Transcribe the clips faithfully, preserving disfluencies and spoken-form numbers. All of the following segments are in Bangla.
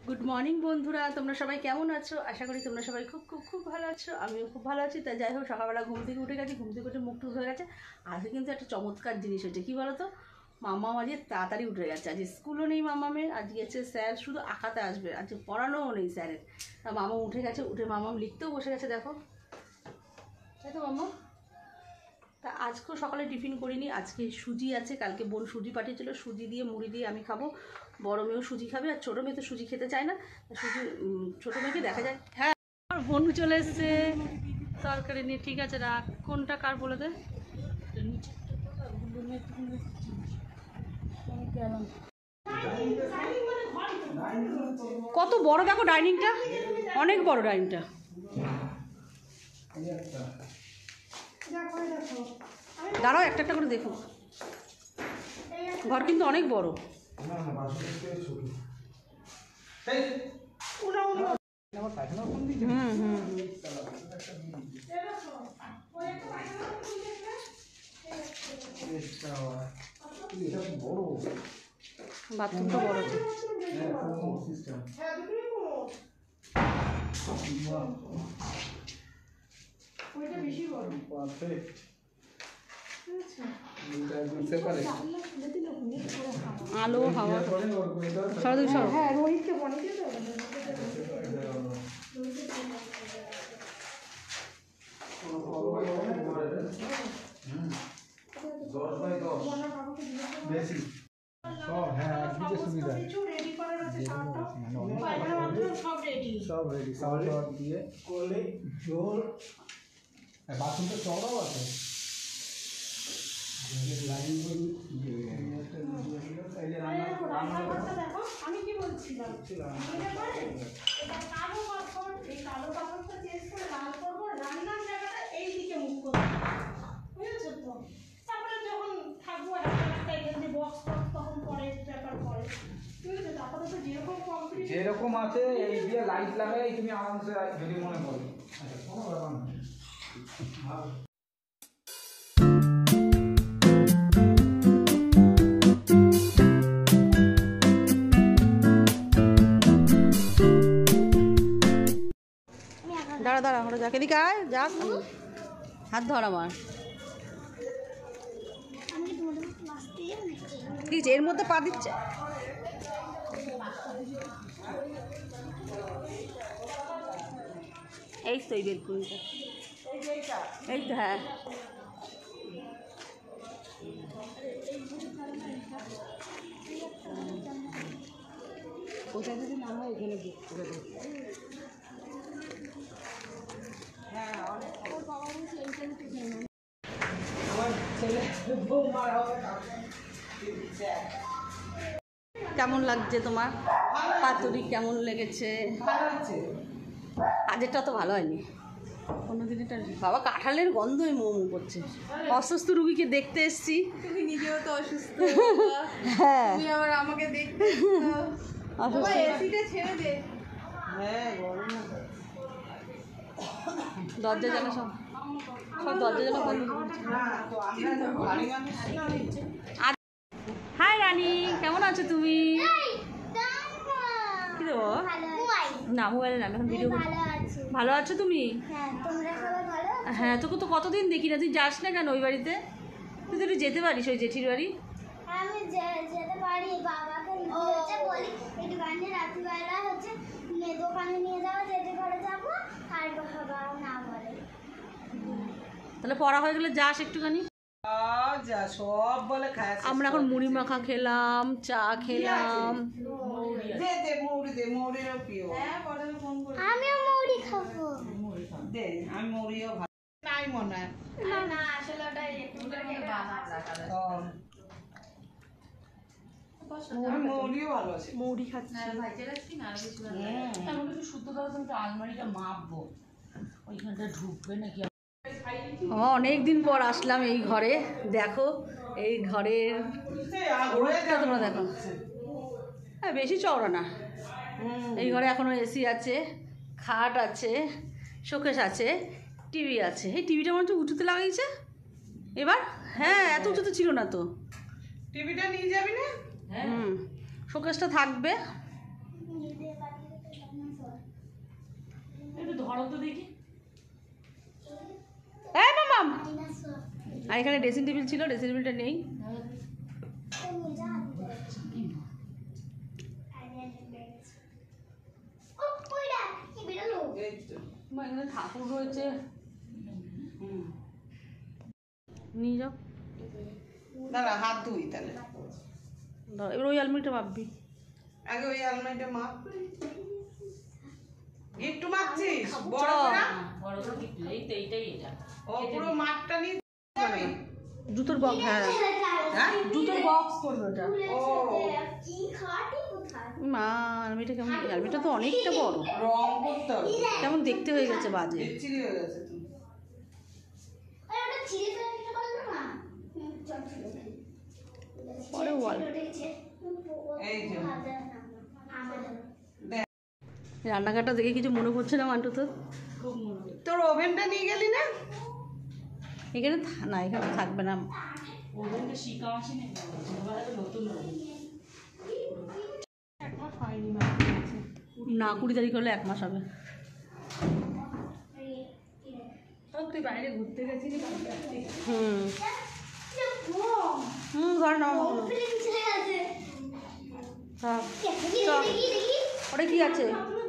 গুড মর্নিং বন্ধুরা, তোমরা সবাই কেমন আছো? আশা করি তোমরা সবাই খুব খুব খুব ভালো আছো। আমিও খুব ভালো আছি। তাই যাই হোক, সকালবেলা ঘুম থেকে উঠে গেছি, ঘুম থেকে উঠে মুখ টুক হয়ে গেছে। আজকে কিন্তু একটা চমৎকার জিনিস হয়েছে। কী বলো তো, মাম্মা আজকে তাড়াতাড়ি উঠে গেছে। আজকে স্কুলও নেই মামামের, আজকে হচ্ছে স্যার শুধু আঁকাতে আসবে, আজকে পড়ানোও নেই স্যারের। তা মামা উঠে গেছে, উঠে মামাম লিখতেও বসে গেছে, দেখো তাই তো মাম্মা। তা আজকেও সকালে টিফিন করিনি, আজকে সুজি আছে, কালকে বোন সুজি পাঠিয়েছিল, সুজি দিয়ে মুড়ি দিয়ে আমি খাবো। বড় মেয়েও সুজি খাবে, আর ছোটো মেয়ে তো সুজি খেতে চায় না, সুজি ছোটো মেয়েকে দেখা যায়। হ্যাঁ, আর বনু চলে এসছে তরকারি নিয়ে। ঠিক আছে রাখ, কোনটা কার বলে দে। কত বড় দেখো ডাইনিংটা, অনেক বড় ডাইনিংটা। দাঁড়াও, একটা একটা করে দেখো, ঘর কিন্তু অনেক বড়। হুম হুম বাথরুমটা বড় আছে। আলো হাওয়া সরদিন সর। হ্যাঁ রোহিতকে বনিকে তো বেশি সব। হ্যাঁ একদিকে সুবিধা, সব রেডি সব রেডি সব দিয়ে করলে জোর। বাথরুমটা চড়াও আছে। আমি কি বলছিলাম, কালো পাথর, এই কালো পাথরটা চেঞ্জ করে লাল করবো, রান্নার জায়গাটা এই দিকে মুখ করবো, বুঝেছো তো? তারপরে যখন থাকবো একটা এখান থেকে বক্স বক্স তখন পরে ব্যাপার পরে, বুঝেছো? তারপরে তো যেরকম কমপ্লিট যেরকম আছে এই দিয়ে লাইট লাগাই তুমি আরামসে যদি মনে করো। আচ্ছা কোনো ব্যাপার না। দাঁড়া দাঁড়া, ওরা যাকে দিকে আয় যাক, হাত ধর আমার। ঠিক আছে, এর মধ্যে পা দিচ্ছে। এই তো এই বেলকুনিটা, এই তো হ্যাঁ। ওটা যদি না হয় এখানে বুক করে দেবো। কেমন লাগছে তোমার পাতুরি? কেমন লেগেছে? আগেরটা তো ভালো হয়নি, অন্যদিন এটা। বাবা কাঁঠালের গন্ধই মো মো করছে। অসুস্থ রুগীকে দেখতে এসছি। তুমি নিজেও তো অসুস্থ। হ্যাঁ তুমি আবার আমাকে দেখতে অসুস্থ। এসিটা ছেড়ে দে। হ্যাঁ গরম। দরজা জানা সব সব দরজা জানা বন্ধ করছে। হাই রানী, কেমন আছো তুমি? কি দেবো না মোবাইলে না, এখন ভিডিও। ভালো আছো তুমি? হ্যাঁ, তোকে তো কতদিন দেখি না, তুই যাস না কেন ওই বাড়িতে? তুই তো একটু যেতে পারিস ওই জেঠির বাড়ি। আমি যেতে পারি, বাবাকে হচ্ছে বলি একটুখানি রাত্রিবেলা হচ্ছে দোকানে নিয়ে যাবো, যেতে ঘরে যাবো, আর বাবা না বলে। তাহলে পড়া হয়ে গেলে যাস একটুখানি। যা সব বলে খায়। আমরা এখন মুড়ি মাখা খেলাম, চা খেলাম। দে দে মুড়ি দে, মুড়িও পিও। হ্যাঁ পরে ফোন করে। আমিও মুড়ি খাবো। দে, আমি মুড়িও ভালো নাই মনে হয়। না না আসলে ওটা একটু মুড়িও ভালো আছে। মুড়ি খাচ্ছি। শুদ্ধ করে তুমি আলমারিটা মাপবো, ওইখানটা ঢুকবে নাকি। অনেক দিন পর আসলাম এই ঘরে, দেখো এই ঘরের রূপটা তোমরা দেখো। হ্যাঁ বেশি চওড়া না, এই ঘরে এখনও এসি আছে, খাট আছে, শোকেস আছে, টিভি আছে। এই টিভিটা মনে হচ্ছে উঁচুতে লাগাইছে এবার। হ্যাঁ এত উঁচুতে ছিল না তো। টিভিটা নিয়ে যাবি না? হুম, শোকেসটা থাকবে। ধরো তো দেখি। হ্যাঁ মামাম। না সব আর এখানে ড্রেসিং টেবিল ছিল, ড্রেসিং টেবিলটা নেই। তুমি যা ও কইরা কি বেরলো এই তো। মা, এখানে ঠাকুর রয়েছে, হুম। নিয়ে যাও। দাঁড়া হাত ধুই তাহলে। দাও, এবার ওই আলমারিটা মাপবি। আগে ওই আলমারিটা মাপ। একটু মাপছিস বড় চ। করে? বড় বড় গিফট এই তো এইটাই এটা। ও পুরো মাপটা নিয়ে যাবি? জুতোর বক্স, হ্যাঁ হ্যাঁ? জুতোর বক্স করবে ওটা। ও কি খাটি কোথায় মা, আলমারিটা কেমন, আলমারিটা তো অনেকটা বড়, রং করতে হবে। কেমন দেখতে হয়ে গেছে বাজে। বিচ্ছিরি হয়ে গেছে তুমি। আরে ওটা ছিঁড়ে ফেলে দিতে পারলো না হুম, চল ছিঁড়ে ফেলি। পরে ওয়াল। এই যে। আমাদের দেখ রান্নাঘরটা দেখে কিছু মনে পড়ছে না মান্টু তোর? খুব মনে হয়। তোর ওভেনটা নিয়ে গেলি না? এখানে থা- না, এখানে থাকবে না। ওদেরকে শিখা আসেনি, এবার একটা নতুন ওভেন। না, কুড়ি তারিখ হলে এক মাস হবে। তুই বাইরে ঘুরতে গেছিলি? হুম হুম ঘরে নামা হলো। থাক। চ। ওটা কি আছে?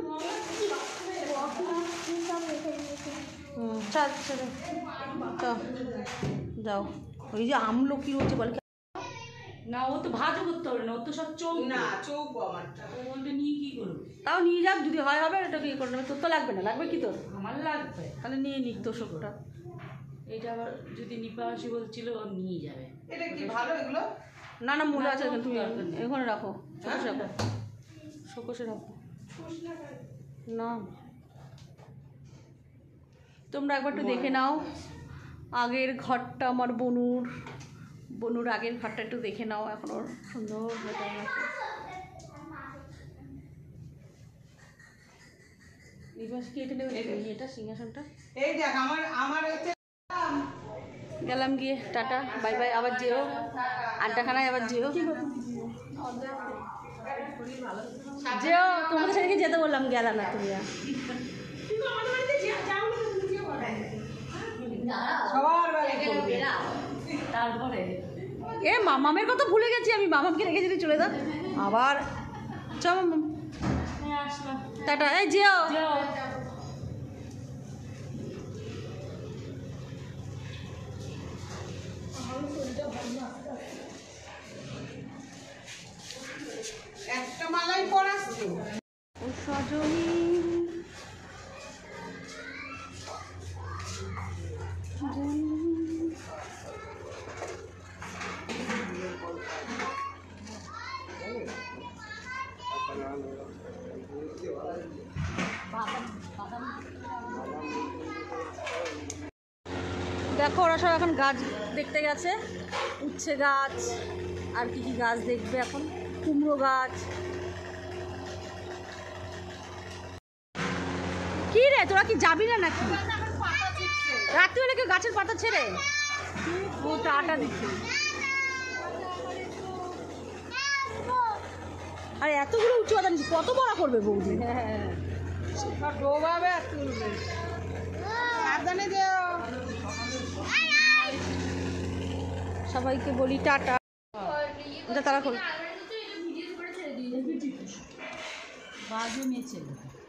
হুম চল চল চ, যাও। ওই যে আমলকি রয়েছে বলে কি- না, ও তো ভাজও করতে হবে না, ও তো সব চৌক। না চৌক আমারটা। ওটা নিয়ে কি করবো? তাও নিয়ে যাক, যদি হয় হবে, এটাকে ইয়ে করে নেবে। তোর তো লাগবে না, লাগবে কি তোর? আমার লাগবে। তাহলে নিয়ে নিক তোর সবটা। এটা আবার যদি নিপা আসি বলছিল ও নিয়ে যাবে। এটা কি ভালো এগুলো? না না, মূল্য আছে এখানে, তুমি দরকার নেই। এখানে রাখো, শোকসে রাখো, শোকসে রাখো। না, তোমরা একবার একটু দেখে নাও আগের ঘরটা, আমার বনুর বনুর আগের ঘরটা একটু দেখে নাও, এখনো সুন্দর হয়ে আছে। নিবাস কি এটা নেবে? এটা সিংহাসনটা। এই দেখ আমার আমার হচ্ছে গেলাম গিয়ে, টাটা বাই বাই, আবার যেও আড্ডাখানায়, আবার যেও যেও তোমাদের সাথে যেতে বললাম, গেলা না তুমি আর। সবার বাড়ি করবে। তারপরে এ মামামের কথা ভুলে গেছি আমি, মামামকে রেখে যদি চলে দাও আবার। চ মামাম, হ্যাঁ, আসলাম। টাটা, এই যেও। যাও। একটা মালাই পরাচ্ছি। ও সজনী দেখো, ওরা সব এখন গাছ দেখতে গেছে, উচ্ছে গাছ আর কি কি গাছ দেখবে এখন, কুমড়ো গাছ। কি রে, তোরা কি যাবি না নাকি? রাত্রি হলে কেউ গাছের পাতা ছেড়ে ও টাটা দিচ্ছে। আর এতগুলো উঁচু পাতা নিচ্ছি, কত বড় করবে বৌদি? হ্যাঁ সব ডোবাবে আর তুলবে। সাবধানে যেও। সবাইকে বলি টাটা। এটা তারা খোল। বাজে মেছে।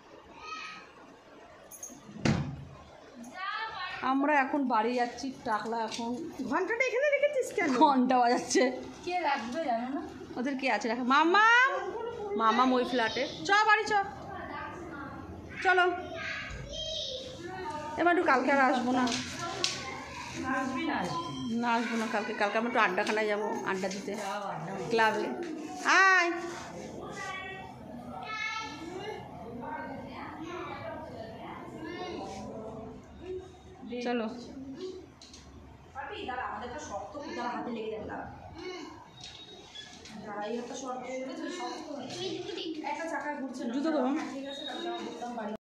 আমরা এখন বাড়ি যাচ্ছি, টাকলা এখন ঘন্টাটা এখানে রেখেছিস কেন? ঘন্টা বাজাচ্ছে। কে রাখবে জানো না? ওদের কে আছে রাখা? মামা মামা ওই ফ্ল্যাটে। চ বাড়ি চ, চলো। এবার একটু কালকে আর আসবো না, আসবি না আসবি। না আসবো না কালকে। কালকে আমরা একটু আড্ডাখানায় যাবো, আড্ডা দিতে যাও, আড্ডা মারো। ক্লাবে। আয় চলো। আমাদের শক্ত হাতে লেগে যাবে। জুতো করুন।